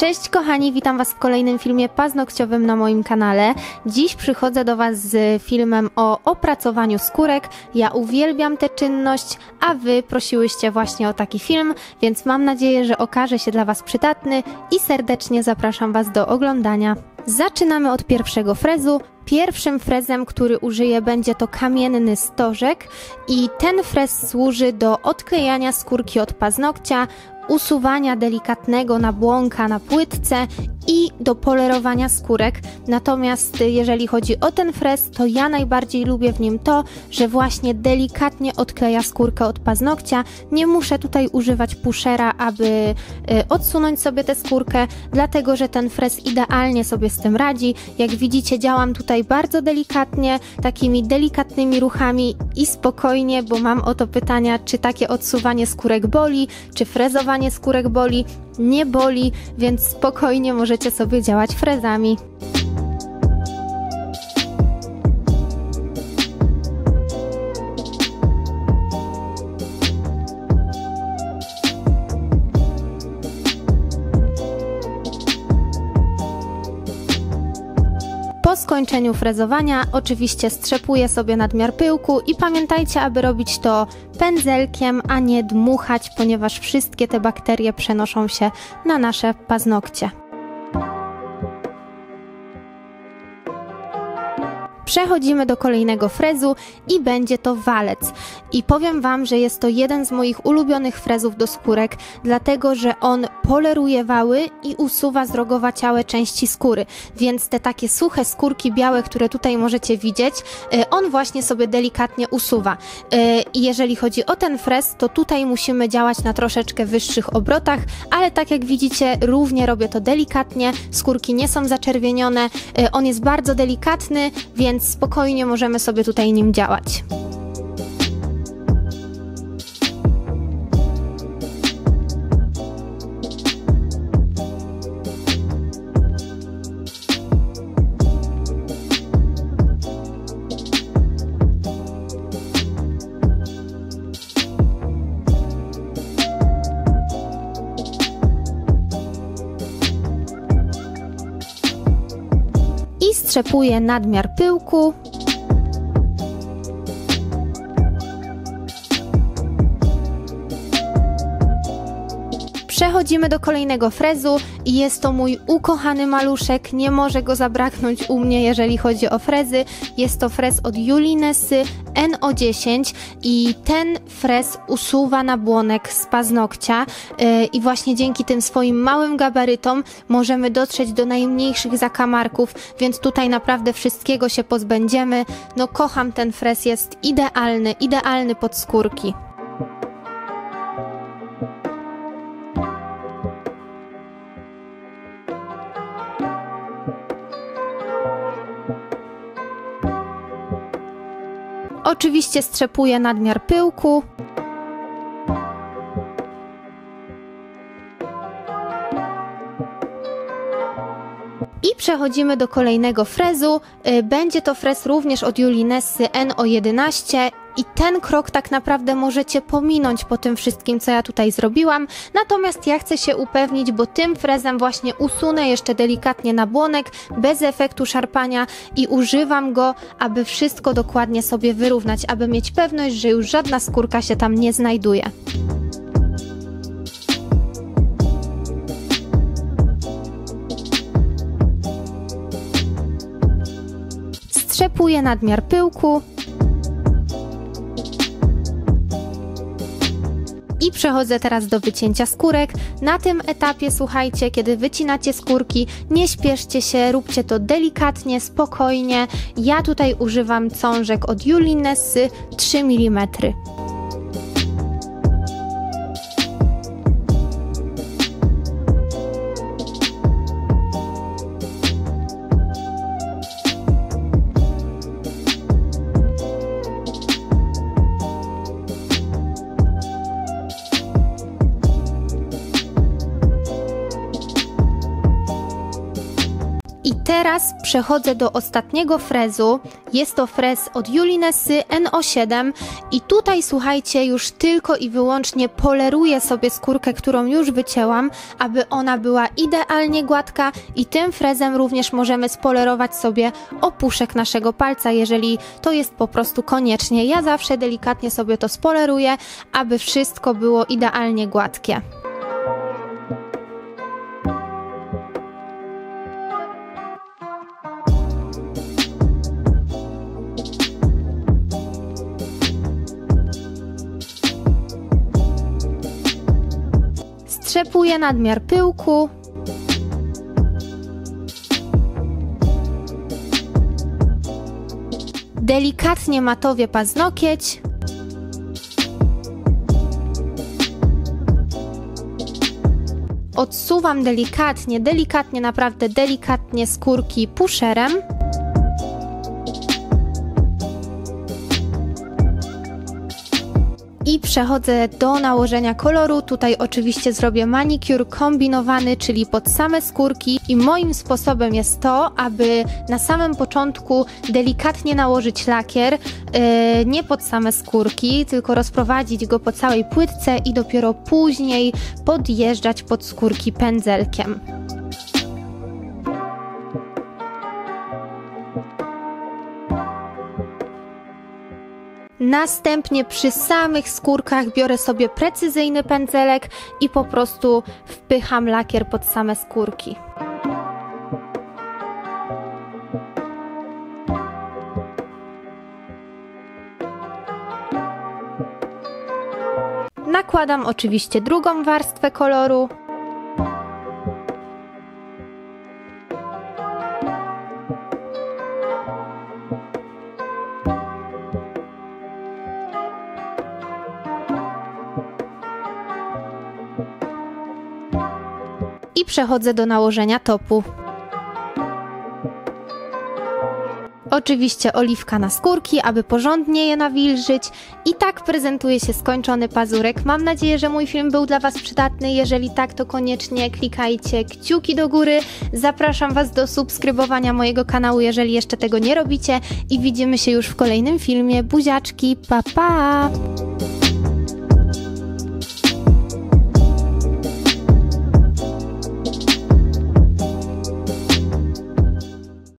Cześć kochani, witam Was w kolejnym filmie paznokciowym na moim kanale. Dziś przychodzę do Was z filmem o opracowaniu skórek. Ja uwielbiam tę czynność, a Wy prosiłyście właśnie o taki film, więc mam nadzieję, że okaże się dla Was przydatny i serdecznie zapraszam Was do oglądania. Zaczynamy od pierwszego frezu. Pierwszym frezem, który użyję, będzie to kamienny stożek i ten frez służy do odklejania skórki od paznokcia, usuwania delikatnego nabłonka na płytce i do polerowania skórek. Natomiast jeżeli chodzi o ten frez, to ja najbardziej lubię w nim to, że właśnie delikatnie odkleja skórkę od paznokcia. Nie muszę tutaj używać pushera, aby odsunąć sobie tę skórkę, dlatego że ten frez idealnie sobie z tym radzi. Jak widzicie, działam tutaj bardzo delikatnie, takimi delikatnymi ruchami i spokojnie, bo mam o to pytania, czy takie odsuwanie skórek boli, czy frezowanie skórek boli. Nie boli, więc spokojnie możecie sobie działać frezami. Po skończeniu frezowania oczywiście strzepuję sobie nadmiar pyłku i pamiętajcie, aby robić to pędzelkiem, a nie dmuchać, ponieważ wszystkie te bakterie przenoszą się na nasze paznokcie. Przechodzimy do kolejnego frezu i będzie to walec. I powiem Wam, że jest to jeden z moich ulubionych frezów do skórek, dlatego że on poleruje wały i usuwa zrogowaciałe części skóry. Więc te takie suche skórki białe, które tutaj możecie widzieć, on właśnie sobie delikatnie usuwa. I jeżeli chodzi o ten frez, to tutaj musimy działać na troszeczkę wyższych obrotach, ale tak jak widzicie, równie robię to delikatnie, skórki nie są zaczerwienione, on jest bardzo delikatny, więc spokojnie możemy sobie tutaj nim działać. I strzepuję nadmiar pyłku. Przechodzimy do kolejnego frezu i jest to mój ukochany maluszek, nie może go zabraknąć u mnie, jeżeli chodzi o frezy. Jest to frez od Julii Nessy NO10 i ten frez usuwa nabłonek z paznokcia i właśnie dzięki tym swoim małym gabarytom możemy dotrzeć do najmniejszych zakamarków, więc tutaj naprawdę wszystkiego się pozbędziemy. No kocham ten frez, jest idealny pod skórki. Oczywiście strzepuję nadmiar pyłku. I przechodzimy do kolejnego frezu. Będzie to frez również od Julii Nessy NO11. I ten krok tak naprawdę możecie pominąć po tym wszystkim, co ja tutaj zrobiłam. Natomiast ja chcę się upewnić, bo tym frezem właśnie usunę jeszcze delikatnie nabłonek, bez efektu szarpania i używam go, aby wszystko dokładnie sobie wyrównać, aby mieć pewność, że już żadna skórka się tam nie znajduje. Strzepuję nadmiar pyłku. I przechodzę teraz do wycięcia skórek. Na tym etapie, słuchajcie, kiedy wycinacie skórki, nie śpieszcie się, róbcie to delikatnie, spokojnie. Ja tutaj używam cążek od Julii Nessy 3 mm. I teraz przechodzę do ostatniego frezu. Jest to frez od Julinesy NO7 i tutaj, słuchajcie, już tylko i wyłącznie poleruję sobie skórkę, którą już wycięłam, aby ona była idealnie gładka i tym frezem również możemy spolerować sobie opuszek naszego palca, jeżeli to jest po prostu koniecznie. Ja zawsze delikatnie sobie to spoleruję, aby wszystko było idealnie gładkie. Strzepuję nadmiar pyłku. Delikatnie matowię paznokieć. Odsuwam delikatnie, naprawdę delikatnie skórki puszerem. I przechodzę do nałożenia koloru. Tutaj oczywiście zrobię manicure kombinowany, czyli pod same skórki. I moim sposobem jest to, aby na samym początku delikatnie nałożyć lakier, nie pod same skórki, tylko rozprowadzić go po całej płytce i dopiero później podjeżdżać pod skórki pędzelkiem. Następnie przy samych skórkach biorę sobie precyzyjny pędzelek i po prostu wpycham lakier pod same skórki. Nakładam oczywiście drugą warstwę koloru. I przechodzę do nałożenia topu. Oczywiście oliwka na skórki, aby porządnie je nawilżyć. I tak prezentuje się skończony pazurek. Mam nadzieję, że mój film był dla Was przydatny. Jeżeli tak, to koniecznie klikajcie kciuki do góry. Zapraszam Was do subskrybowania mojego kanału, jeżeli jeszcze tego nie robicie. I widzimy się już w kolejnym filmie. Buziaczki, pa pa!